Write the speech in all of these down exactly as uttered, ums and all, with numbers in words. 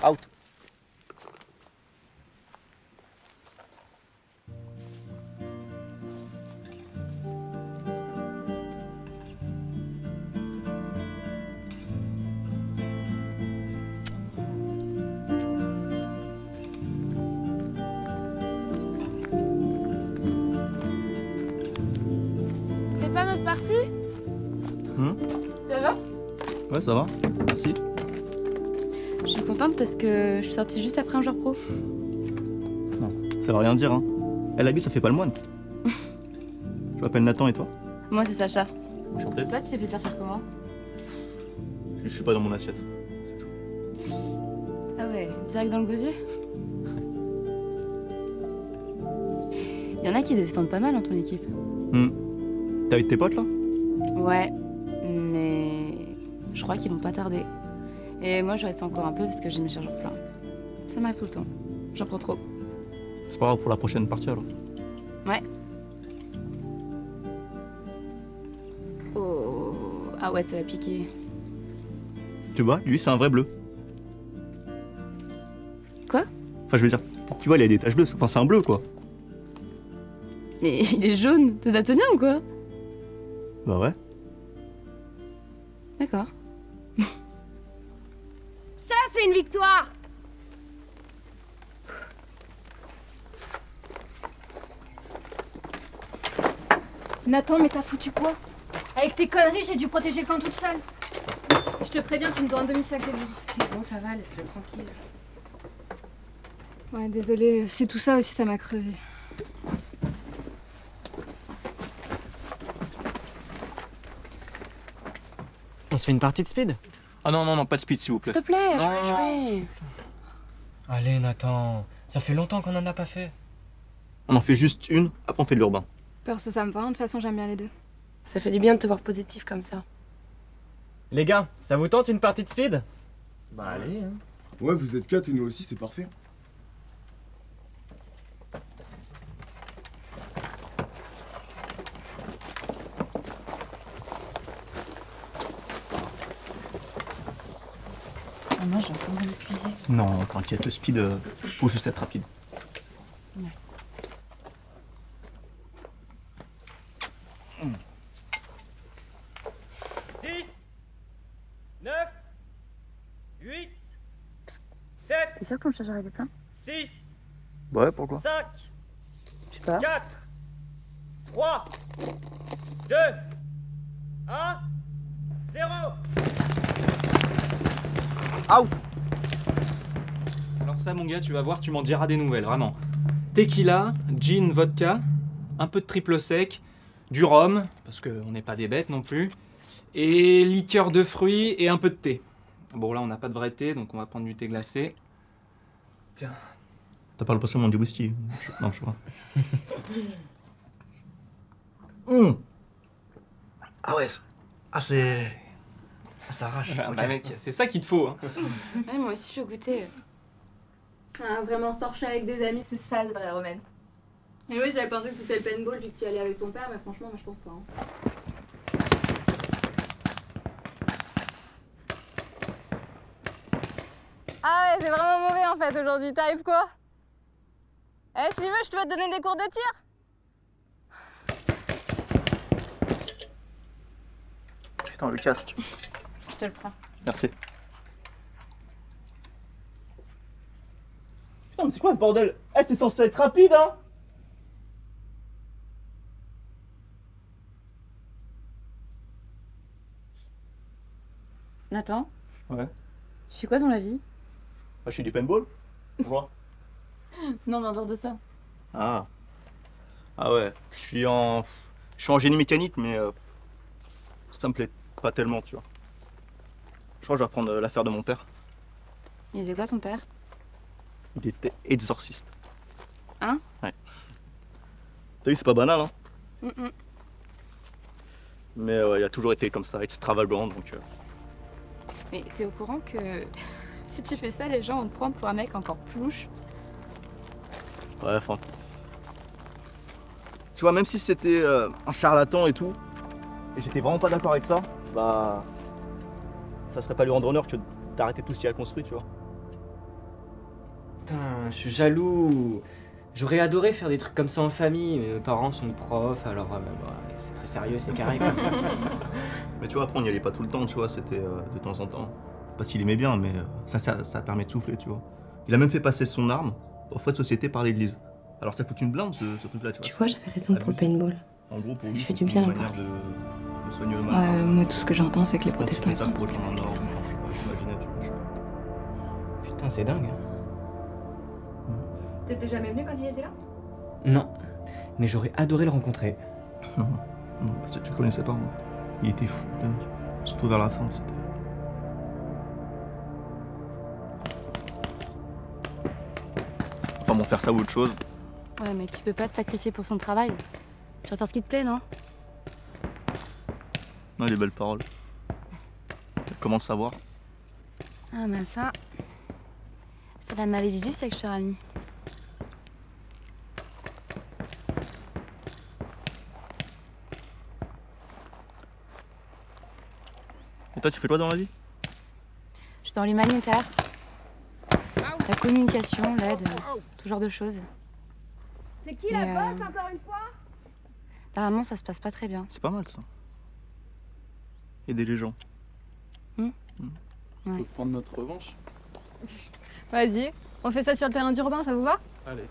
Out. C'est pas notre partie? Hum Ça va? Ouais, ça va. Merci. Je suis contente parce que je suis sortie juste après un jour pro. Non, ça veut rien dire, hein. Elle habille, ça fait pas le moine. Je m'appelle Nathan et toi? Moi, c'est Sacha. Enchanté. Toi, tu t'es fait sortir comment? Je suis pas dans mon assiette, c'est tout. Ah ouais, direct dans le gosier? Il y en a qui défendent pas mal dans ton équipe. Hum. T'es avec tes potes là? Ouais, mais je crois qu'ils vont pas tarder. Et moi, je reste encore un peu parce que j'ai mes chargeurs pleins. Ça m'arrive tout le temps. J'en prends trop. C'est pas grave pour la prochaine partie alors. Ouais. Oh. Ah ouais, ça va piquer. Tu vois, lui c'est un vrai bleu. Quoi? Enfin je veux dire, tu vois il a des taches bleues, enfin c'est un bleu quoi. Mais il est jaune, t'es daltonien ou quoi? Bah ouais. D'accord. Ça, c'est une victoire! Nathan, mais t'as foutu quoi? Avec tes conneries, j'ai dû protéger le camp toute seule. Je te préviens, tu me dois un demi-sac de livres. C'est bon, ça va, laisse-le tranquille. Ouais, désolée, c'est tout ça aussi, ça m'a crevé. On se fait une partie de speed? Ah non, non, non, pas de speed s'il vous plaît. S'il te plaît, Non, je vais jouer. Allez Nathan, ça fait longtemps qu'on en a pas fait. On en fait juste une, après on fait de l'urbain. Perso, ça me va, de toute façon, j'aime bien les deux. Ça fait du bien de te voir positif comme ça. Les gars, ça vous tente une partie de speed? Bah allez, hein. Ouais, vous êtes quatre et nous aussi, c'est parfait. Ah, moi, j'ai un peu mal épuisé. Non, t'inquiète, le speed, euh, faut juste être rapide. Ouais. dix, neuf, huit, sept, T'es sûr que mon chargeur est plein? six, Ouais, pourquoi? cinq, Je sais pas. quatre, trois, deux, un, zéro. Out. Alors ça mon gars, tu vas voir, tu m'en diras des nouvelles, vraiment. Tequila, gin, vodka, un peu de triple sec, du rhum, parce qu'on n'est pas des bêtes non plus, et liqueur de fruits et un peu de thé. Bon là on n'a pas de vrai thé, donc on va prendre du thé glacé. Tiens. T'as pas le passé du whisky? Je- Non, je vois. Mmh. Ah ouais, c'est... Ah c'est... Ah, ça arrache. Ah, Ok. bah mec, c'est ça qu'il te faut. Hein. Ouais, moi aussi, je veux goûter. Ah, vraiment, se torcher avec des amis, c'est ça, le vrai romaine. Et oui, j'avais pensé que c'était le paintball vu que tu y allais avec ton père, mais franchement, moi, je pense pas. Hein. Ah ouais, c'est vraiment mauvais en fait aujourd'hui. T'arrives quoi? Eh, si tu veux, je te peux te donner des cours de tir. Putain, le casque. Je te le prends. Merci. Putain, mais c'est quoi ce bordel? Eh, c'est censé être rapide, hein? Nathan, Ouais. tu fais quoi dans la vie? Ah, je suis du paintball. Pourquoi? Non, mais en dehors de ça. Ah. Ah ouais, je suis en... Je suis en génie mécanique, mais... euh, ça me plaît pas tellement, tu vois. Je crois que je vais reprendre euh, l'affaire de mon père. Il faisait quoi ton père? Il était exorciste. Hein? Ouais. T'as vu, c'est pas banal, hein? Mm -mm. Mais euh, il a toujours été comme ça, extravagant, donc... euh, Mais t'es au courant que si tu fais ça, les gens vont te prendre pour un mec encore plouche? Ouais, enfin... Tu vois, même si c'était euh, un charlatan et tout, et j'étais vraiment pas d'accord avec ça, bah... Ça serait pas lui rendre honneur que d'arrêter tout ce qu'il a construit, tu vois. Putain, je suis jaloux. J'aurais adoré faire des trucs comme ça en famille, mais mes parents sont profs, alors euh, bah, c'est très sérieux, c'est carré. Quoi. Mais tu vois, après on n'y allait pas tout le temps, tu vois, c'était euh, de temps en temps. Pas s'il aimait bien, mais euh, ça, ça, ça permet de souffler, tu vois. Il a même fait passer son arme aux frais de société par l'église. Alors ça coûte une blinde ce, ce truc-là, tu vois. Tu vois, j'avais raison pour le paintball. En gros, pour Ça lui, lui fait c'est du bien, une là-bas. manière de, de soigner le mal. Ouais, moi, tout ce que j'entends, c'est que les Je pense protestants, ils c'est ça sont pour problème rejoindre avec les un armes à ordre. feu. Ouais, j'imaginais, tu vois, je sais pas. Putain, c'est dingue. T'étais jamais venu quand il était là? Non, mais j'aurais adoré le rencontrer. Non, non, parce que tu le connaissais pas, moi. Il était fou, le mec. Surtout vers la fin, c'était... Enfin bon, faire ça ou autre chose. Ouais, mais tu peux pas te sacrifier pour son travail. Tu vas faire ce qui te plaît, non? Non, les belles paroles. Comment le savoir? Ah, ben ça... C'est la maladie du sexe, cher ami. Et toi, tu fais quoi dans la vie? Je suis dans l'humanitaire. La communication, l'aide, ce genre de choses. C'est qui Mais, la euh, bosse encore une fois? Normalement, ça se passe pas très bien. C'est pas mal, ça. Aider les gens. Ouais. On peut prendre notre revanche. Vas-y, on fait ça sur le terrain d'urbain, ça vous va? Allez.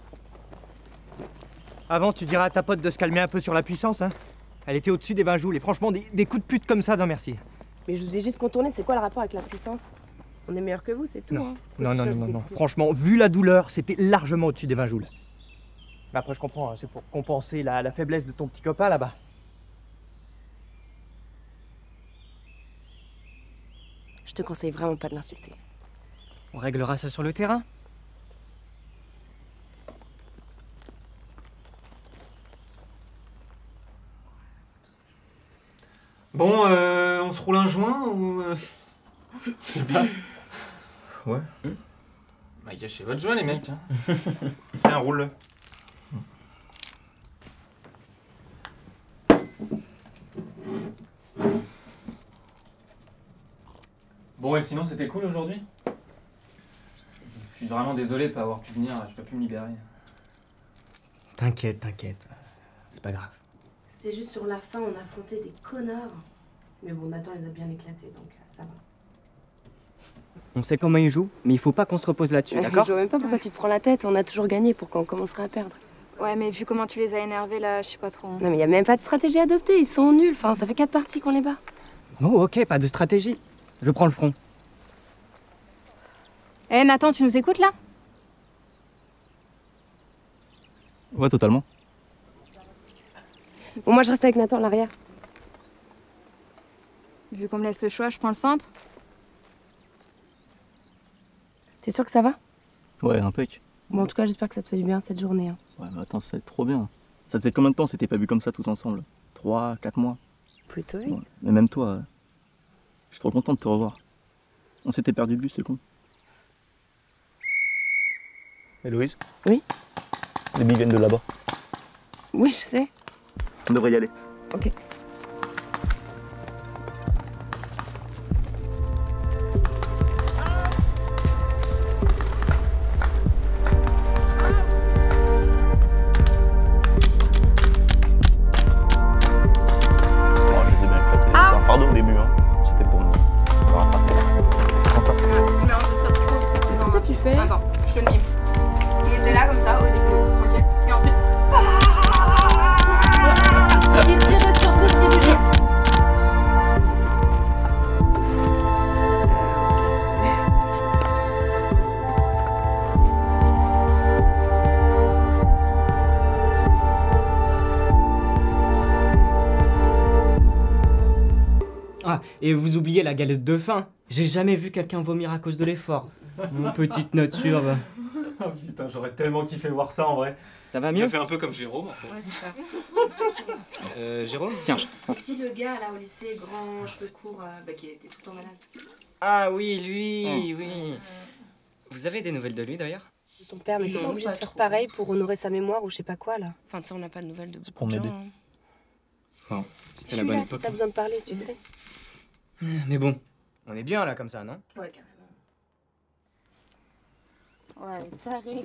Avant, tu diras à ta pote de se calmer un peu sur la puissance, hein. Elle était au-dessus des vingt joules, et franchement, des, des coups de pute comme ça, non merci. Mais je vous ai juste contourné, c'est quoi le rapport avec la puissance? On est meilleur que vous, c'est tout. Non. Hein. Non, non, Ça, non, je non, vous non. explique. Franchement, vu la douleur, c'était largement au-dessus des vingt joules. Mais après, je comprends, hein, c'est pour compenser la, la faiblesse de ton petit copain là-bas. Je te conseille vraiment pas de l'insulter. On réglera ça sur le terrain. Bon, euh, on se roule un joint ou... euh, Je sais pas. Ouais. Bah, gâchez votre joint, les mecs. Hein. Tiens, roule-le. Bon, et sinon, c'était cool aujourd'hui? Je suis vraiment désolé de pas avoir pu venir, j'ai pas pu me libérer. T'inquiète, t'inquiète. C'est pas grave. C'est juste sur la fin, on a affronté des connards. Mais bon, Nathan les a bien éclatés, donc euh, ça va. On sait comment il joue, mais il faut pas qu'on se repose là-dessus, d'accord? Je vois même pas pourquoi tu te prends la tête, on a toujours gagné pour quand on commencera à perdre. Ouais, mais vu comment tu les as énervés là, je sais pas trop. Non mais y a même pas de stratégie adoptée, ils sont nuls, enfin ça fait quatre parties qu'on les bat. Oh, ok, pas de stratégie. Je prends le front. Eh Nathan, tu nous écoutes là? Ouais, totalement. Bon, moi je reste avec Nathan à l'arrière. Vu qu'on me laisse le choix, je prends le centre. T'es sûr que ça va? Ouais, impec. Bon, en tout cas, j'espère que ça te fait du bien cette journée. Hein. Ouais, mais attends, ça va être trop bien. Ça te fait combien de temps s'était pas vu comme ça tous ensemble? Trois, quatre mois? Plutôt vite. Ouais. Mais même toi, euh, je suis trop content de te revoir. On s'était perdu de vue, c'est con. Héloïse? Oui? Les billes viennent de là-bas. Oui, je sais. On devrait y aller. Ok. Oh, je les ai bien éclatés. C'était un fardeau au début, hein. C'était pour me me rattraper. Prends ça. Mais on se retrouve. Pourquoi tu fais? Attends, je te le mime. Il était là comme ça au début, tranquille. Et ensuite. Il tirait sur tout ce qui bougeait. Ah, et vous oubliez la galette de faim. J'ai jamais vu quelqu'un vomir à cause de l'effort. Mon petite nature. va. Oh putain, j'aurais tellement kiffé voir ça en vrai. Ça va Il mieux? a fait un peu comme Jérôme en fait. Ouais, c'est ça. Euh, Jérôme? Tiens. Si le gars là au lycée, grand, cheveux courts, euh, bah, qui était tout le temps malade. Ah oui, lui, oui. Vous avez des nouvelles de lui d'ailleurs? Ton père, mais t'es pas Non, obligé pas de faire trop. pareil pour honorer sa mémoire ou je sais pas quoi là. Enfin, tu sais, on n'a pas de nouvelles de beaucoup pour de m'aider. gens, hein. Bon, Je c'était suis la bonne là si époque. t'as besoin de parler, tu sais. Mais bon, on est bien là comme ça, non? Ouais, carrément. Ouais, taré.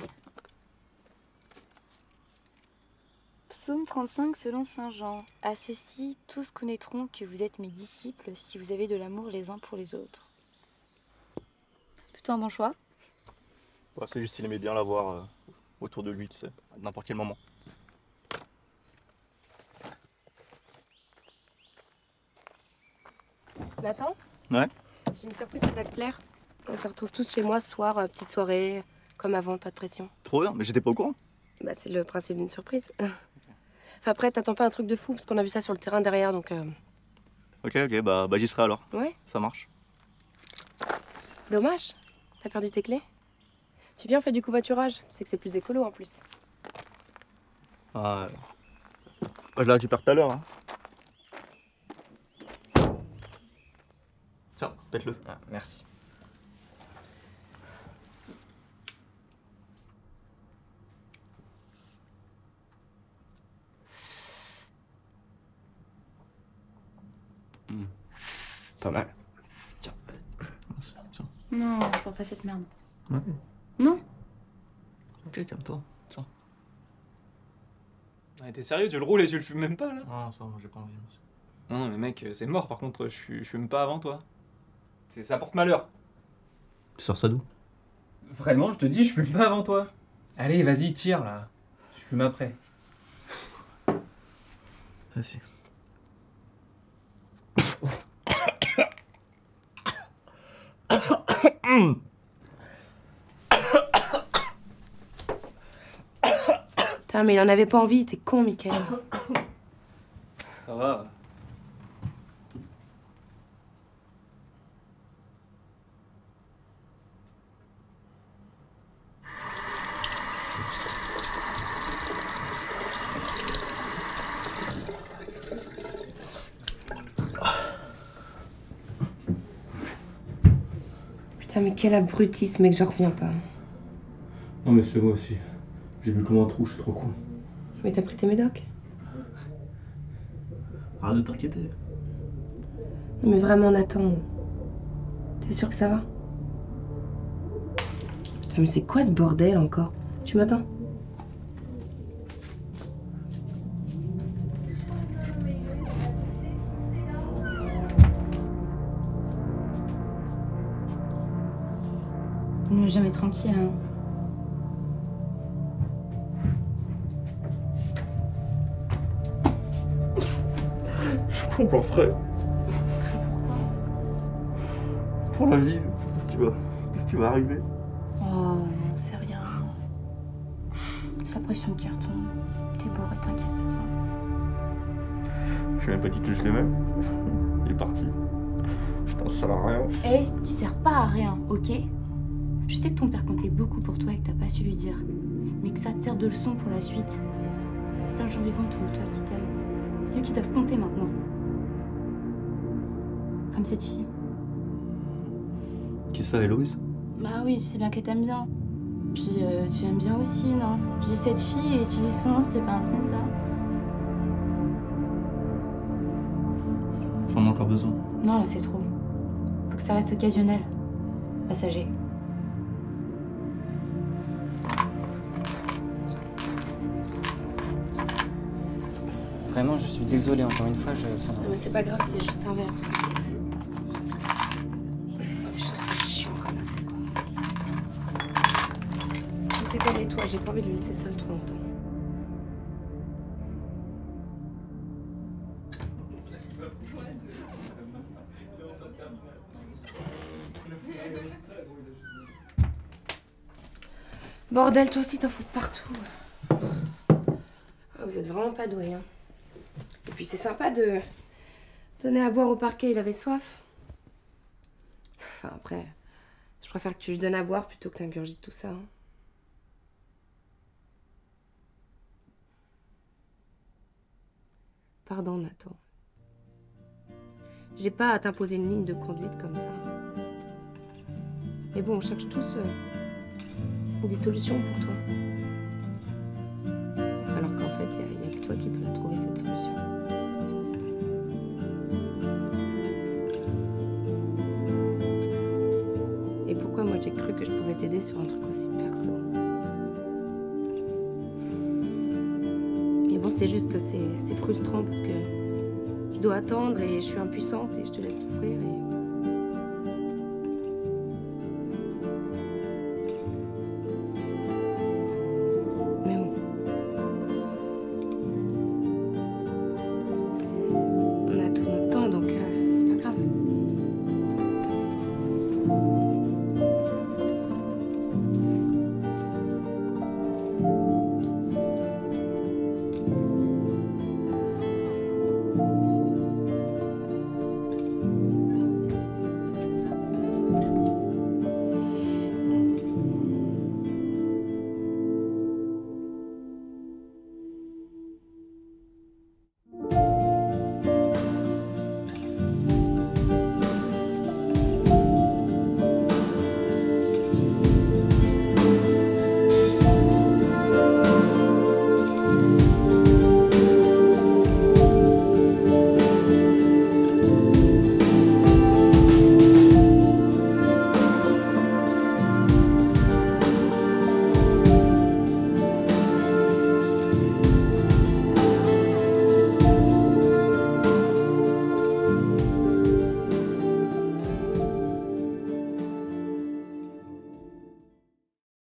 Psaume trente-cinq selon saint Jean. À ceux-ci, tous connaîtront que vous êtes mes disciples si vous avez de l'amour les uns pour les autres. Plutôt un bon choix. Ouais, c'est juste qu'il aimait bien l'avoir euh, autour de lui, tu sais, à n'importe quel moment. Nathan? Ouais. J'ai une surprise qui va te plaire. On se retrouve tous chez moi ce soir, euh, petite soirée, comme avant, pas de pression. Trop bien, mais j'étais pas au courant. Bah, c'est le principe d'une surprise. Enfin, après, t'attends pas un truc de fou, parce qu'on a vu ça sur le terrain derrière, donc... Euh... Ok, ok, bah, bah j'y serai alors. Ouais. Ça marche. Dommage. T'as perdu tes clés? Tu viens, on fait du covoiturage. Tu sais que c'est plus écolo, en plus. Ah, ouais. Bah, je la récupère tout à l'heure. Hein. Tiens, pète-le. Ah, merci. Mmh. Pas mal. Tiens, tiens. Non, je vois pas cette merde. Ouais. Non. Ok, calme-toi. Tiens. Ah, t'es sérieux, tu le roules et tu le fumes même pas là? Ah, ça, moi j'ai pas envie, merci. Non, mais mec, c'est mort par contre, je, je fume pas avant toi. C'est, ça porte malheur. Tu sors ça d'où? Vraiment, je te dis, je fume pas avant toi. Allez, vas-y, tire là. Je fume après. Vas-y. Putain, mais il en avait pas envie, t'es con, Mickaël. Ça va. Putain, mais quel abruti ce mec, j'en reviens pas. Non, mais c'est moi aussi. J'ai bu comme un trou, je suis trop con. Mais t'as pris tes médocs? Arrête de t'inquiéter. Non, mais vraiment, Nathan. T'es sûr que ça va? Putain, mais c'est quoi ce bordel encore? Tu m'attends? On n'est jamais tranquille, hein. Je comprends, frère. Pour la vie, qu'est-ce qui va, qu'est-ce qui va arriver? Oh non, c'est rien. Sa pression qui retombe. T'es beau et t'inquiète. Je suis même pas dit que je l'aimais. Il est parti. Putain, ça sert à rien. Eh, tu sers pas à rien, ok? Je sais que ton père comptait beaucoup pour toi et que t'as pas su lui dire. Mais que ça te sert de leçon pour la suite. T'as plein de gens vivants autour de toi qui t'aiment. Ceux qui doivent compter maintenant. Comme cette fille. Qui ça, Héloïse? Bah oui, tu sais bien que t'aimes bien. Puis euh, tu aimes bien aussi, non? Je dis cette fille et tu dis son nom, c'est pas un signe, ça? J'en ai encore besoin. Non, là, c'est trop. Faut que ça reste occasionnel. Passager. Vraiment, je suis désolé, encore une fois, je... enfin, Non, mais c'est pas grave, c'est juste un verre. Ces choses, c'est chiant à ramasser, quoi. C'est quoi, et toi, j'ai pas envie de le laisser seul trop longtemps. Bordel, toi aussi, t'en fous de partout. Ah, vous êtes vraiment pas doués, hein. Et puis c'est sympa de donner à boire au parquet, il avait soif. Enfin après, je préfère que tu lui donnes à boire plutôt que t'ingurgites tout ça. Hein. Pardon Nathan. J'ai pas à t'imposer une ligne de conduite comme ça. Mais bon, on cherche tous euh, des solutions pour toi. Alors qu'en fait, il n'y a, a que toi qui peux la trouver cette solution. Et pourquoi moi j'ai cru que je pouvais t'aider sur un truc aussi perso. Mais bon, c'est juste que c'est frustrant parce que je dois attendre et je suis impuissante et je te laisse souffrir et...